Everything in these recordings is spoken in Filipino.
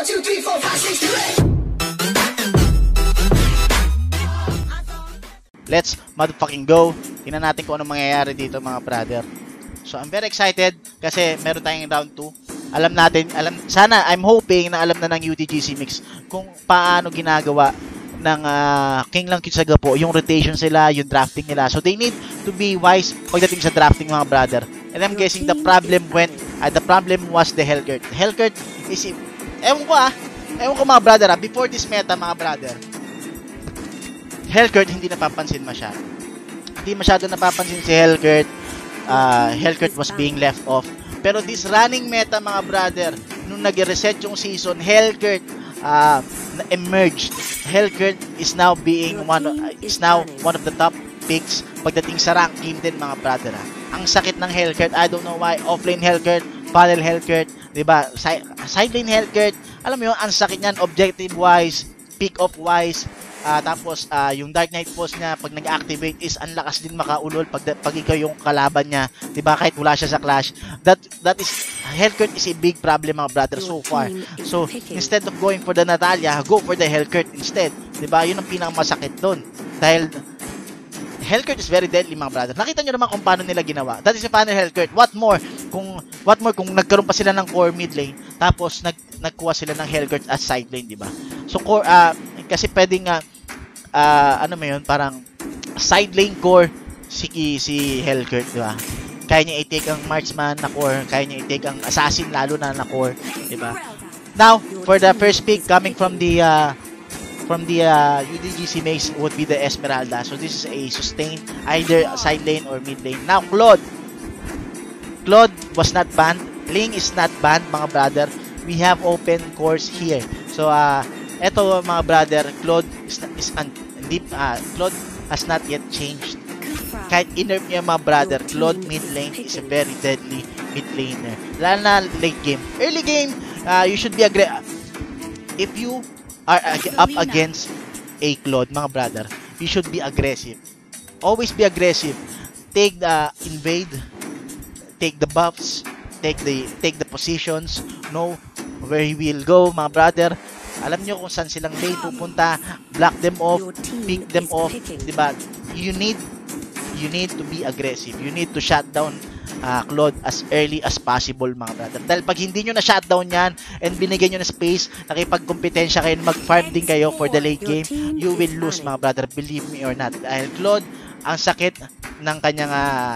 1, 2, 3, 4, 5, 6, 7. Let's motherfucking go. Tingnan natin kung anong mangyayari dito mga brother. So I'm very excited kasi meron tayong round 2. Sana I'm hoping na alam na ng UDGC Mix kung paano ginagawa ng King Lang Kitsaga po, yung rotation sila, yung drafting nila. So they need to be wise pagdating sa drafting mga brother. And I'm guessing the problem was the Hellgurt. Hellgurt is, ewan ko mga brother before this meta mga brother, Hellgurt hindi napapansin masyado. Hindi masyado napapansin si Hellgurt. Hellgurt was being left off. Pero this running meta mga brother, nung nag-reset yung season, Hellgurt emerged. Hellgurt is now one of the top picks pagdating sa ranking din mga brother. Ang sakit ng Hellgurt, I don't know why. Offlane Hellgurt, panel Hellgurt, 'di ba? Sidelane Hellgurt, alam mo 'yun, ang sakit niyan objective wise, pick off wise. Tapos yung Dark Knight Pulse niya pag nag-activate is ang lakas din makaulol pag ikaw yung kalaban niya, 'di ba? Kahit wala siya sa clash. That is Hellgurt is a big problem mga brother so far. So instead of going for the Natalia, go for the Hellgurt instead. 'Di ba? Yun ang pinakamasakit doon. Dahil Hellgurt is very deadly mga brother. Nakita niyo naman kung paano nila ginawa. That is a panel Hellgurt. What more kung nagkaroon pa sila ng core mid lane tapos nagkuha sila ng Hellgurt as side lane, 'di ba? So core kasi pwedeng ano mo yun, parang side lane core si Hellgurt, di ba? Kaya niya i-take ang marksman na core, kaya niya i-take ang assassin lalo na core, di ba? Now, for the first pick coming from the UDGC Mace would be the Esmeralda. So this is a sustain either side lane or mid lane. Now, Claude was not banned. Ling is not banned mga brother. We have open cores here. So eto mga brother, Claude Claude has not yet changed. Kahit inerp niya mga brother, Claude mid lane is a very deadly mid laner. Lalo na late game. Early game, you should be if you are up against a Claude mga brother, you should be aggressive. Always be aggressive. Take the invade, take the buffs, take the positions, know where he will go mga brother. Alam nyo kung saan silang lane pupunta, block them off, pick them off, diba? You need to be aggressive. You need to shut down Claude as early as possible mga brother. Dahil pag hindi nyo na shutdown yan and binigyan nyo na space, nakipagkompetensya kayo, mag-farm din kayo for the late game, you will lose mga brother, believe me or not. Dahil Claude, ang sakit ng kanyang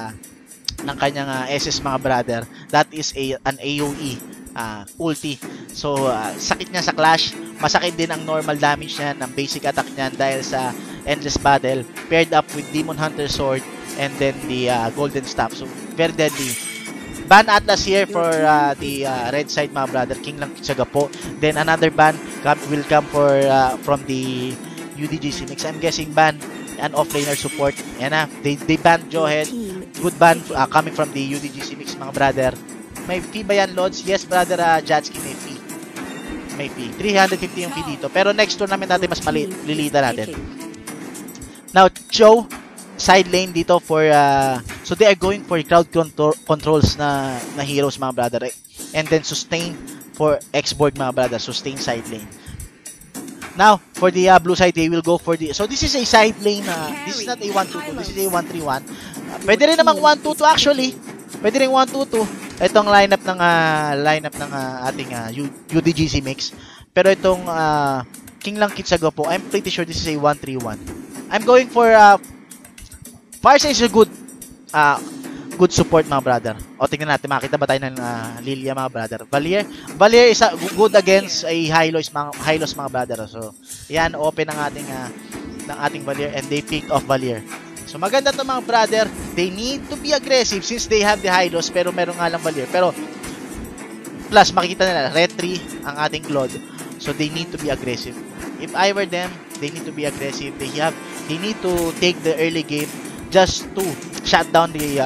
SS mga brother. That is an AoE ulti. So sakit niya sa clash, masakit din ang normal damage niya ng basic attack niya dahil sa endless battle paired up with Demon Hunter Sword and then the Golden Staff. So very deadly. Ban Atlas here for the red side mga brother, King Lang Kitsaga po. Then another ban will come from the UDGC Mix. I'm guessing ban and offlaner support. Yan na, they banned Jawhead. Good ban coming from the UDGC Mix mga brother. May fee ba yan, Lods? Yes, brother Jatski, may fee. May fee. 350 yung fee dito. Pero next tournament natin, mas lilita natin. Now, Joe, side lane dito for... so, they are going for crowd controls na heroes, mga brother. And then, sustain for X-Borg, mga brother. Sustain side lane. Now, for the blue side, they will go for the... So, this is a side lane. This is not a 1-2-2. This is a 1-3-1. Pwede rin namang 1-2-2 actually. Pwede rin 1-2-2. Itong lineup ng ating UDGC Mix. Pero itong King Lang Kitsaga po, I'm pretty sure this is a 1-3-1. I'm going for Farsa is a good support mga brother. O tingnan natin, makita ba tayo ng Lilia mga brother. Valier is good against a Hylos mga brother. So yan, open ng ating Valier and they picked off Valier. So maganda to mga brother. They need to be aggressive since they have the Hylos pero meron nga lang Valier. Pero plus makikita nila red 3 ang ating Claude. So they need to be aggressive. If I were them, they need to be aggressive. They need to take the early game just to shut down the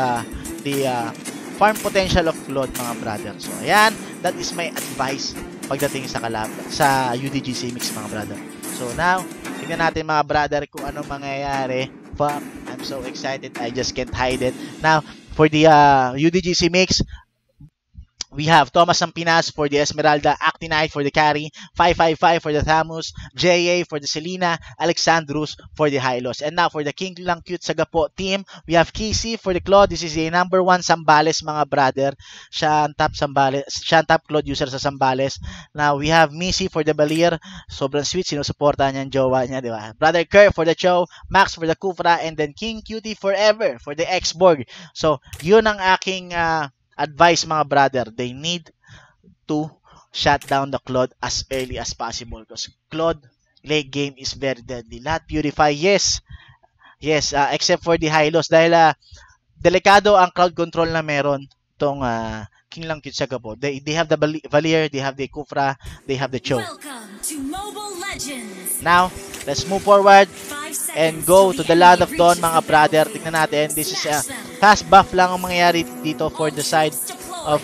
farm potential of Claude mga brother. So ayan, that is my advice pagdating sa UDGC Mix mga brother. So now, tingnan natin mga brother kung anong mangyayari. Fuck, I'm so excited, I just can't hide it. Now, for the UDGC Mix, We have Thomas Sampinas for the Esmeralda, Actinite for the carry, 555 for the Thamus, JA for the Selena, Alexandrus for the Hylos. And now for the King Lang Cute Sagapo team, we have Kisi for the Claude. This is the number 1 Sambales mga brother. Siya ang top Sambales, siya ang top Claude user sa Sambales. Now we have Missy for the Balir. Sobrang sweet, sinusuportahan niya ang jowa niya, di ba? Brother Kerr for the Chow, Max for the Kufra, and then King Cutie Forever for the X-Borg. So, yun ang aking advice mga brother. They need to shut down the Claude as early as possible because Claude late game is very deadly. Lahat purify, yes, except for the Hylos dahil delikado ang crowd control na meron tong King Lang Cute Sagapo. They have the Valier, they have the Kufra, they have the Cho. Now, let's move forward and go to the Land of Dawn mga brother. Tingnan natin, this is fast buff lang ang mangyayari dito for the side of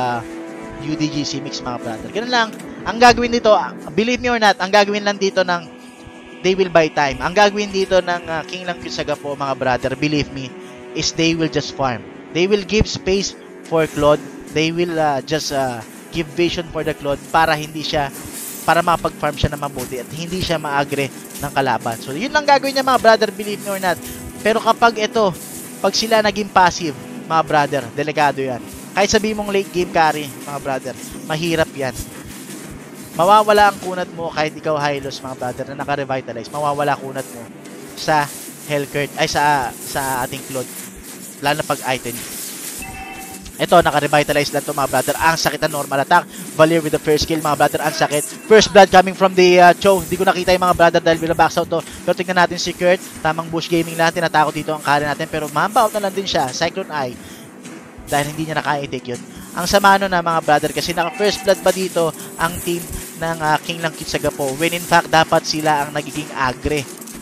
UDGC Mix mga brother. Ganun lang, ang gagawin dito, believe me or not, ang gagawin lang dito ng they will buy time. Ang gagawin dito ng King Lang Cute Sagapo mga brother, believe me, is they will just farm. They will give space for Claude. They will just give vision for the Claude para hindi siya, para makapag-farm siya na mabuti at hindi siya maagre ng kalaban. So, yun lang gagawin niya mga brother, believe me or not. Pero kapag ito, pag sila naging passive, mga brother, delikado yan. Kahit sabihin mong late game carry, mga brother, mahirap yan. Mawawala ang kunat mo kahit ikaw Hylos, mga brother, na naka-revitalize. Mawawala kunat mo sa Hellcurt, ay sa ating Claude. Lalo na pag item. Ito, naka-revitalize lang to mga brother. Ang sakit na normal attack. Valier with the first kill mga brother. Ang sakit. First blood coming from the Cho. Hindi ko nakita yung mga brother dahil binabox out to. Pero tingnan natin si Kurt. Tamang bush gaming lang. Tinatakot dito ang carry natin. Pero mamba out na lang din siya. Cyclone Eye. Dahil hindi niya nakaya-take yun. Ang sama nun na mga brother. Kasi naka-first blood pa dito ang team ng King Lang Cute Sagapo. When in fact, dapat sila ang nagiging agre.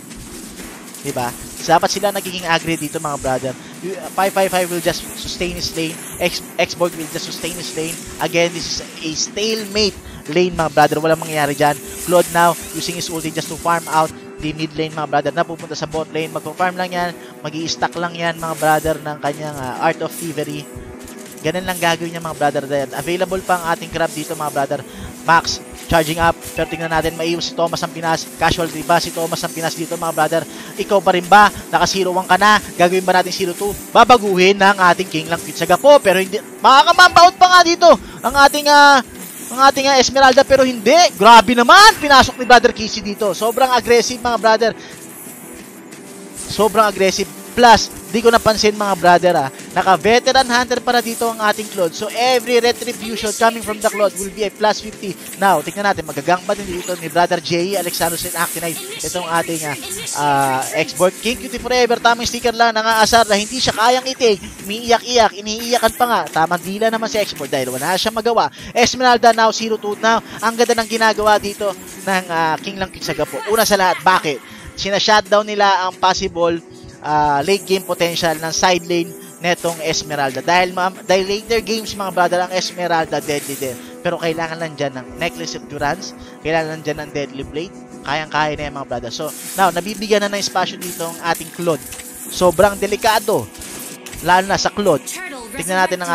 Diba? Dapat sila nagiging agre dito mga brother. 555 will just sustain his lane. X-Borg will just sustain his lane. Again, this is a stalemate lane mga brother. Walang mangyayari dyan. Claude now using his ulti just to farm out the mid lane mga brother. Napupunta sa bot lane. Mag-farm lang yan. Mag-i-stack lang yan mga brother ng kanyang Art of Thievery. Ganun lang gagawin niya mga brother. Available pa ang ating crab dito mga brother. Max charging up, pero tingnan natin, maiwas si Thomas Sampinas. Casualty ba si Thomas Sampinas dito mga brother? Ikaw pa rin ba? Naka 0-1 ka na? Gagawin ba natin 0-2? Babaguhin ng ating King Lang Cute Sagapo, pero hindi, makakamambaut pa nga dito ang ating Esmeralda, pero hindi. Grabe naman, pinasok ni brother Kisi dito. Sobrang aggressive mga brother. Sobrang aggressive. Plus, di ko napansin mga brother naka-veteran hunter para dito ang ating Claude. So, every retribution coming from the Claude will be a plus 50. Now, tingnan natin, magagang ba din dito ni brother J.E. Alexandros and Actinite. Itong ating X-Borg. King Cutie Forever, tamang sticker lang, nangaasar na hindi siya kayang itig. Umiiyak-iyak, iniiyakan pa nga. Tamang dila naman si X-Borg dahil wala siya magawa. Esmeralda now, 0-2 now. Ang ganda ng ginagawa dito ng King Lang Cute Sagapo. Una sa lahat, bakit? Sina-shutdown nila ang possible late game potential ng side lane netong Esmeralda. Dahil later games mga brother, ang Esmeralda deadly din. Pero kailangan lang dyan ng Necklace of Durance, kailangan lang dyan ng Deadly Blade, kayang-kaya na yan mga brother. So, now, nabibigyan na ng espasyo dito ang ating Claude. Sobrang delikado, lalo na sa Claude. Tignan natin ang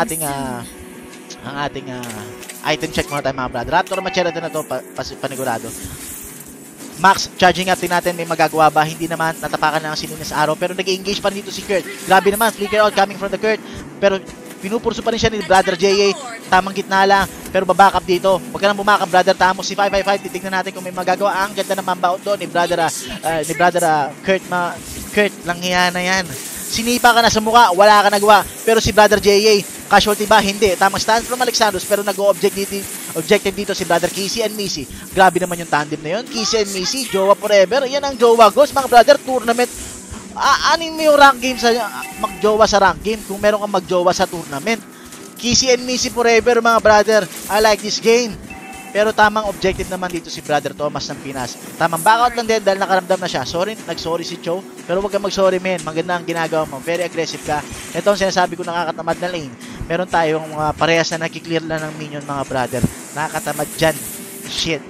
ating item check muna tayo mga brother. Raptor Machete na to, panigurado. Max, charging up din natin, may magagawa ba? Hindi naman, natapakan na ang sininis araw, pero nag-engage pa rin dito si Kurt. Grabe naman, flicker out coming from the Kurt, pero pinupurso pa rin siya ni brother J.A. Tamang gitna lang, pero babackup dito. Huwag ka nang bumakap, brother Tamos. Si 555, titignan natin kung may magagawa. Ang ganda ng mambaut doon ni brother Kurt. Kurt, langhiya na yan. Sinipa ka na sa mukha, wala ka nagawa. Pero si brother J.A., casualty ba? Hindi. Tamang stand from Alexandros, pero objective dito si brother Kisi and Missy. Grabe naman yung tandem na yun. Kisi and Missy, jowa forever. Yan ang jowa goals, mga brother. Tournament. Anin mo yung rank game sa magjowa sa rank game kung meron kang magjowa sa tournament. Kisi and Missy forever, mga brother. I like this game. Pero tamang objective naman dito si brother Thomas Sampinas. Tamang backout lang din dahil nakaramdam na siya. Nag-sorry si Cho. Pero huwag kang mag-sorry, men. Maganda ang ginagawa mo. Very aggressive ka. Ito ang sinasabi ko, nakakatamad na lane. Meron tayong parehas na nakiklear lang ng minion, mga brother. Nakakatamad dyan. Shit.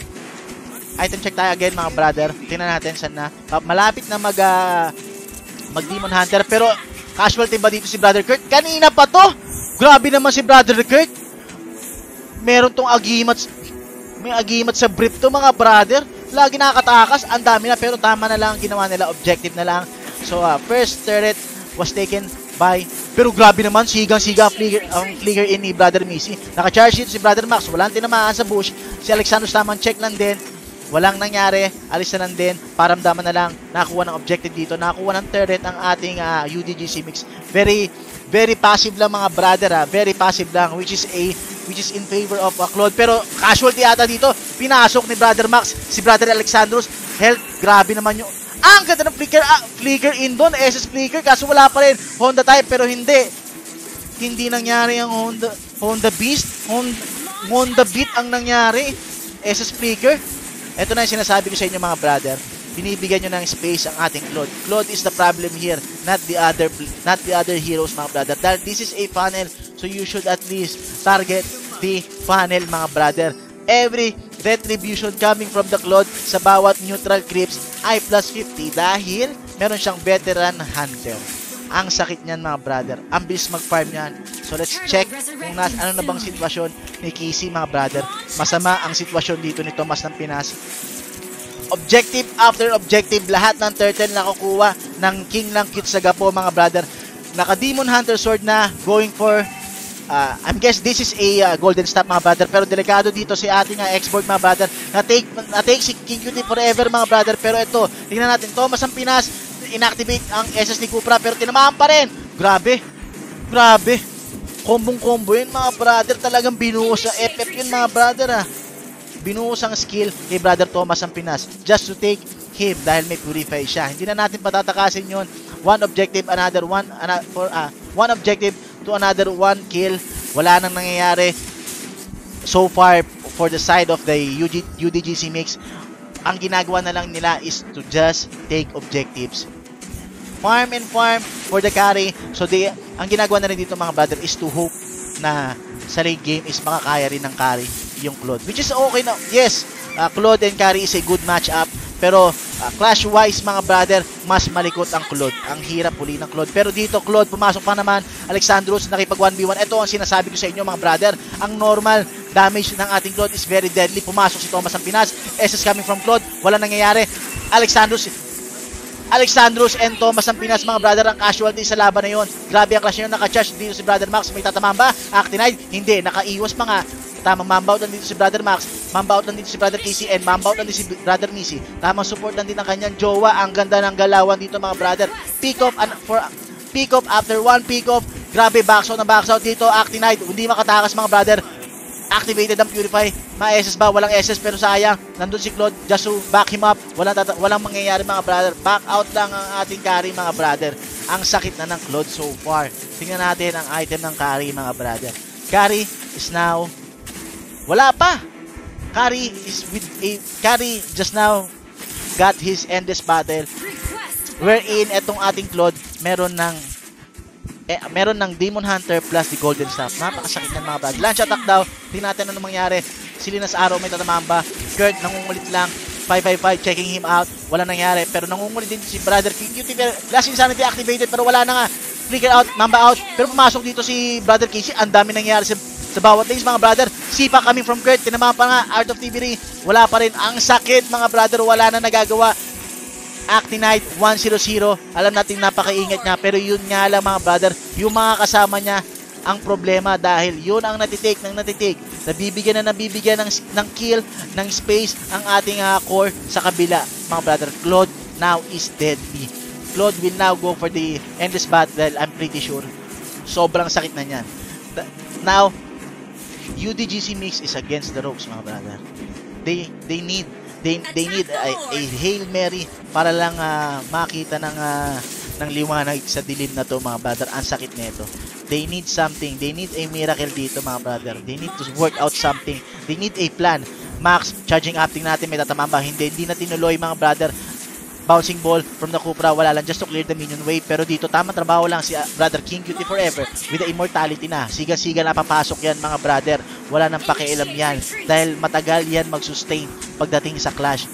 Item check tayo again, mga brother. Tingnan natin saan na. Malapit na mag-Demon Hunter. Pero casualty ba dito si brother Kurt? Kanina pa to. Grabe naman si brother Kurt. Meron tong agimat. May agimat sa brief to mga brother. Lagi nakakatakas. Ang dami na pero tama na lang. Ginawa nila. Objective na lang. So first turret was taken by. Pero grabe naman. Sigang-siga ang flicker in ni Brother Missy. Naka-charge dito si Brother Max. Walang tinamaan sa bush. Si Alexandros tamang check lang din. Walang nangyari. Alis na lang din. Paramdaman na lang. Nakakuha ng objective dito. Nakakuha ng turret ang ating UDGC mix. Very passive lang mga brother. Very passive lang. Which is in favor of Claude. Pero casualty ata dito. Pinasok ni Brother Max. Si Brother Alexandros. Health. Grabe naman yung... Ang ganda ng flicker in doon. SS flicker. Kaso wala pa rin. Honda type. Pero hindi nangyari ang Honda Beast. Honda Beat ang nangyari. SS flicker. Ito na yung sinasabi ko sa inyo mga brother. Binibigyan nyo ng space ang ating Claude. Claude is the problem here. Not the other heroes mga brother. Dahil this is a funnel. So you should at least target the funnel mga brother. Every retribution coming from the Claude sa bawat neutral creeps ay plus 50 dahil meron siyang veteran hunter. Ang sakit niyan mga brother. Ang bilis mag-farm niyan. So let's check kung ano na bang sitwasyon ni Kisi mga brother. Masama ang sitwasyon dito ni Tomas ng Pinas. Objective after objective, lahat ng turtle na kukuha ng King ng Kitsagapo mga brother. Naka Demon Hunter Sword na going for I guess this is a golden staff mga brother, pero delikado dito si ating export mga brother. Na-take si King Cutie forever mga brother, pero ito, tingnan natin, Tomas ang Pinas, inactivate ang SS ni Cupra, pero tinamaan pa rin. Grabe. Kombong-combo yun mga brother, talagang binuhos sa FF yun mga brother Binuhos ang skill ni Brother Tomas ang Pinas just to take him dahil may purify siya. Hindi na natin patatakasin yun. One objective, one objective to another one kill. Wala nang nangyayari so far for the side of the UDGC mix. Ang ginagawa na lang nila is to just take objectives. Farm and farm for the carry. So ang ginagawa na rin dito mga brother is to hope na sa late game is makakaya rin ng carry yung Claude. Which is okay na. Yes, Claude and carry is a good match-up. Pero clash-wise mga brother, mas malikot ang Claude. Ang hirap uli ng Claude. Pero dito Claude, pumasok pa naman. Alexandros nakipag 1v1. Ito ang sinasabi ko sa inyo mga brother. Ang normal damage ng ating Claude is very deadly. Pumasok si Tomas ang Pinas. SS coming from Claude. Wala nangyayari. Alexandros and Tomas ang Pinas mga brother ang casualty sa laban na yon. Grabe ang clash nyo. Naka-charge dito si Brother Max. May tatamaan ba? Actinide? Hindi. Nakaiwas pa nga. Tamang mambout lang dito si Brother Max. Mambout lang dito si Brother Casey. And mambout lang dito si Brother Missy. Tamang support lang din ng kanyang jowa. Ang ganda ng galawan dito mga brother. Pick off after one pick off. Grabe backshot na backshot dito. Actinide. Hindi makatakas mga brother. Activated ang Purify. Ma-SS ba? Walang SS pero sayang. Nandun si Claude just to back him up. Walang mangyayari mga brother. Back out lang ang ating carry mga brother. Ang sakit na ng Claude so far. Tingnan natin ang item ng carry mga brother. Carry is now... Wala pa! Carry just now got his endless battle. Wherein etong ating Claude meron ng Demon Hunter plus the Golden Staff. Napakasakit ng mga brad. Launch attack daw. Tingnan natin ano mangyari. Silinas Arrow may tatamaan ba? Kurt nangungulit lang. 555 checking him out. Wala nangyari. Pero nangungulit din si Brother King Cutie. Last Insanity activated pero wala na nga. Flicker out. Mamba out. Pero pumasok dito si Brother Casey. Ang dami nangyari sa bawat lanes mga brother. Sipa coming from Kurt. Tinamaan pa nga. Art of Thievery. Wala pa rin. Ang sakit mga brother. Wala na nagagawa. Actinide 100. Alam natin napakaingat niya pero yun nga lang mga brother, yung mga kasama niya ang problema dahil yun ang natitake. Nabibigyan ng kill, ng space ang ating core sa kabila mga brother. Claude now is deadly. Claude will now go for the endless battle. I'm pretty sure. Sobrang sakit na niyan. Now, UDGC mix is against the ropes mga brother. They need a Hail Mary para lang makita ng liwanag sa dilim na to mga brother. Ang sakit nito. They need something. They need a miracle dito mga brother. They need to work out something. They need a plan. Max, charging up. Tingnan natin may tatamang ba? Hindi na tinuloy mga brother. Bouncing ball from the Cupra. Wala lang just to clear the minion wave. Pero dito tamang trabaho lang si Brother King Cutie Forever with the immortality na. Siga-siga na papasok yan mga brother. Wala nang pakialam yan. Dahil matagal yan mag-sustain pagdating sa clash.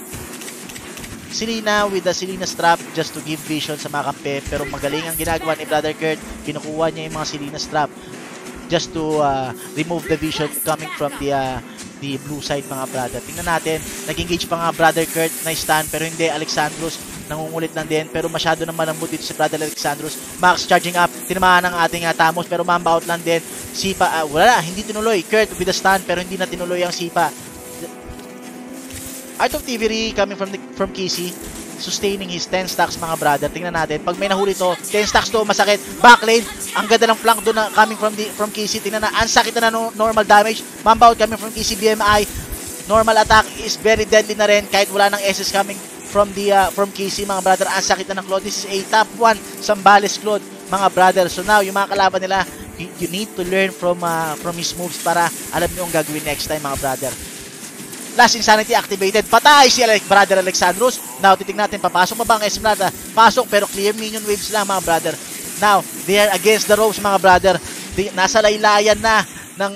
Selena with the Selena strap just to give vision sa mga kampe. Pero magaling ang ginagawa ni Brother Kurt. Kinukuha niya yung mga Selena strap. just to remove the vision coming from the blue side mga brother. Tingnan natin, nag-engage pa nga brother Kurt na stun pero hindi. Alexandros nangungulit lang din pero masyado na malambot dito si brother Alexandros. Max charging up, tinamaan ng ating Tamos pero mamba out lang din. Sipa, wala na, hindi tinuloy. Kurt with the stun pero hindi na tinuloy ang Sipa. Art of Thievery coming from Casey, sustaining his 10 stacks mga brother. Tingnan natin, pag may nahuli to, 10 stacks to, masakit. Backlane, ang ganda ng flank doon na coming from Casey. Tingnan na, ang sakit na normal damage. Mamba out coming from Casey BMI. Normal attack is very deadly na rin kahit wala ng SS coming from Casey mga brother. Ang sakit na ng Claude. This is a top 1 Sambales Claude mga brother. So now, yung mga kalaban nila, you need to learn from his moves para alam nyo ang gagawin next time mga brother. Last Insanity activated. Patay si brother Alexandros. Now, titignan natin, papasok pa ba ang Esmeralda? Pasok, pero clear minion waves lang mga brother. Now, they are against the ropes mga brother. Nasa laylayan na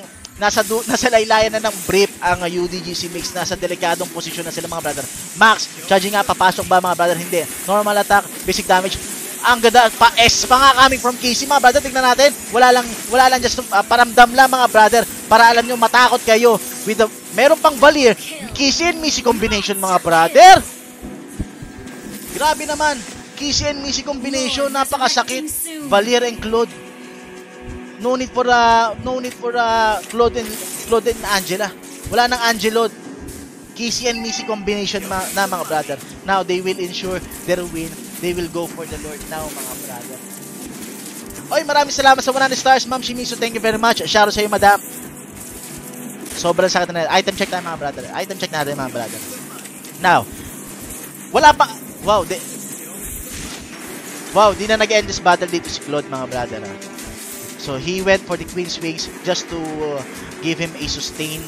ng brief ang UDGC Mix. Nasa delikadong posisyon na sila mga brother. Max, charging nga, papasok ba mga brother? Hindi. Normal attack, basic damage. Ang ganda, pa-S pa nga coming from Casey mga brother. Tignan natin, wala lang just paramdam lang mga brother para alam nyo matakot kayo with the, meron pang Valier, Casey and Missy combination mga brother. Grabe naman, Casey and Missy combination, napakasakit. Valier and Claude. No need for Claude and Angela. Wala nang Angelo. Casey and Missy combination na mga brother. Now they will ensure their win. They will go for the Lord now, mga brother. Oy, maraming salamat sa 100 stars, Ma'am Shimizu. Thank you very much. Shoutout sa iyo, madam. Sobrang sakit na. Item check tayo, mga brother. Item check natin, mga brother. Now, wala pa. Wow, di na nag-end this battle dito si Claude, mga brother. So, he went for the Queen's Wings just to give him a sustain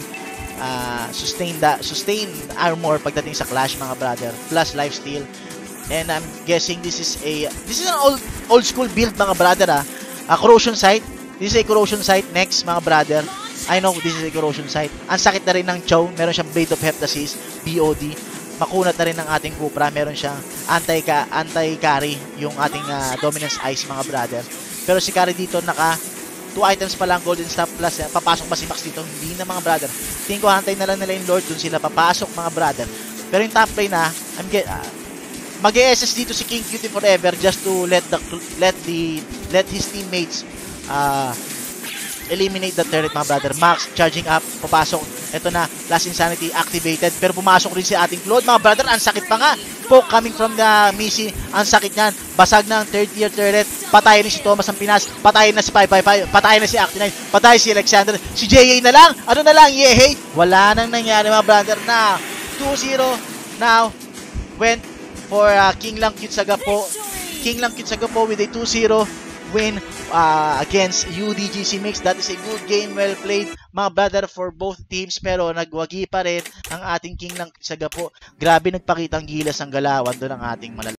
armor pagdating sa clash, mga brother. Plus lifesteal. And I'm guessing this is an old school build mga brother a corrosion site. This is a corrosion site next mga brother. I know this is a corrosion site. Ang sakit na rin ng Chow, meron siyang Blade of Heptasis, BOD. Makunat na rin ng ating Cupra, meron siyang anti-carry yung ating Dominance Ice mga brother. Pero si carry dito naka 2 items pa lang Golden Staff plus papasok ba si Max dito? Hindi na mga brother. Tingin ko hantay na lang nila yung Lord dun sila papasok mga brother. Pero yung top lane mag-SS dito si King Cutie Forever just to let his teammates eliminate the turret mga brother. Max charging up, papasok. Ito na, Last Insanity activated. Pero pumasok rin si ating Claude mga brother. Ang sakit pa nga. Poke coming from the Missy. Ang sakit niyan. Basag ng 3rd tier turret. Patay rin si Thomas ang Pinas. Patay na si 555. Patay na si Actinine. Patay si Alexander. Si JA na lang. Ano na lang? Yehey. Wala nang nangyari mga brother na 2-0 now went for King Lang Cute Sagapo. King Lang Cute Sagapo with a 2-0 win against UDGC Mix. That is a good game, well played mga brother for both teams, pero nagwagi pa rin ang ating King Lang Cute Sagapo. Grabe nagpakita ang gilas ang galawan doon ng ating